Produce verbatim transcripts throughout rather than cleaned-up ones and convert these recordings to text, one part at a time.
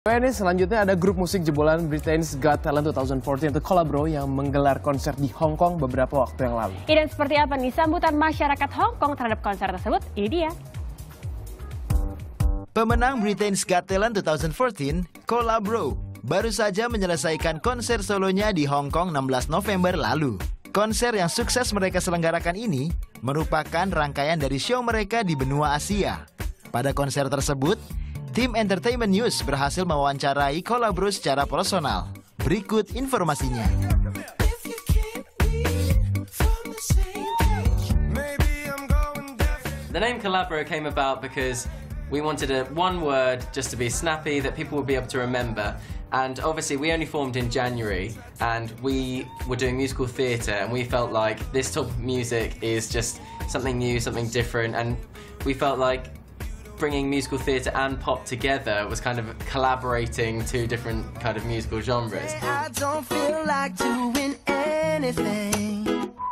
Ini selanjutnya ada grup musik jebolan Britain's Got Talent dua ribu empat belas atau Collabro yang menggelar konser di Hong Kong beberapa waktu yang lalu. Dan seperti apa nih sambutan masyarakat Hong Kong terhadap konser tersebut? Ini dia. Pemenang Britain's Got Talent dua ribu empat belas, Collabro, baru saja menyelesaikan konser solonya di Hong Kong enam belas November lalu. Konser yang sukses mereka selenggarakan ini merupakan rangkaian dari show mereka di benua Asia. Pada konser tersebut, tim Entertainment News berhasil mewawancarai Collabro secara personal. Berikut informasinya. The name Collabro came about because we wanted a one word just to be snappy that people would be able to remember. And obviously we only formed in January and we were doing musical theatre and we felt like this type of music is just something new, something different, and we felt like bringing musical theatre and pop together was kind of collaborating two different kind of musical genres. I don't feel like doing anything.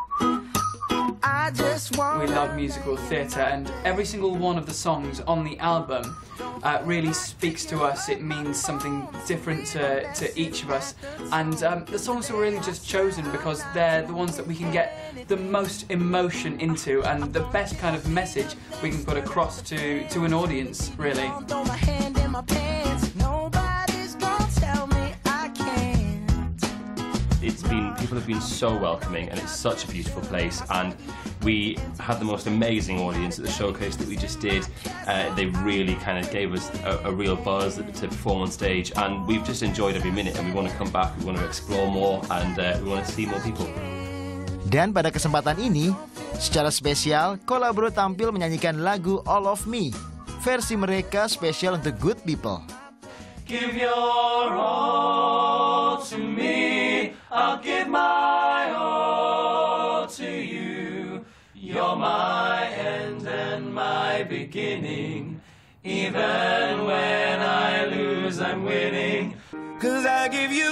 I just want. We love musical theatre, and every single one of the songs on the album uh, really speaks to us. It means something different to, to each of us, and um, the songs are really just chosen because they're the ones that we can get the most emotion into and the best kind of message we can put across to, to an audience, really. Throw my hand in my pants. Nobody's gonna tell me I can't. It's been, people have been so welcoming, and it's such a beautiful place, and we had the most amazing audience at the showcase that we just did. Uh, they really kind of gave us a, a real buzz to perform on stage, and we've just enjoyed every minute, and we want to come back, we want to explore more, and uh, we want to see more people. Dan pada kesempatan ini, secara spesial, Collabro tampil menyanyikan lagu All of Me, versi mereka spesial untuk Good People. Give your all to me, I'll give my all to you. You're my end and my beginning. Even when I lose, I'm winning. 'Cause I give you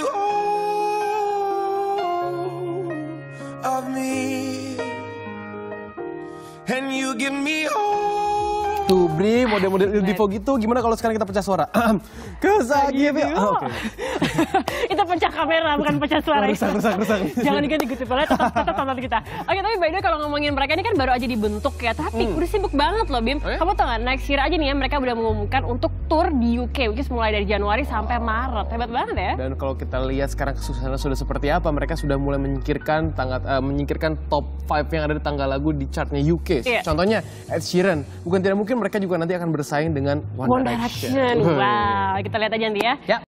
all of me, and you give me all. Tuh Bri, model-model Il Divo gitu, gimana kalau sekarang kita pecah suara? Cause I give you. Oh, okay. Itu pecah kamera, bukan pecah suara. Rusak, rusak, rusak. Jangan diganti Good People, tetap tetap tonton kita. Oke, tapi by the way kalau ngomongin mereka ini kan baru aja dibentuk ya, tapi Hmm. udah sibuk banget loh Bim. Oh, ya? Kamu tau gak, next year aja nih ya mereka udah mengumumkan untuk tour di U K, which is mulai dari Januari sampai Maret. Hebat banget ya. Dan kalau kita lihat sekarang kesuksesannya sudah seperti apa, mereka sudah mulai menyingkirkan tangga, uh, menyingkirkan top lima yang ada di tangga lagu di chartnya U K. Iya. Contohnya Ed Sheeran. Bukan tidak mungkin mereka juga nanti akan bersaing dengan One, One Direction. Wow, kita lihat aja nanti ya. Ya.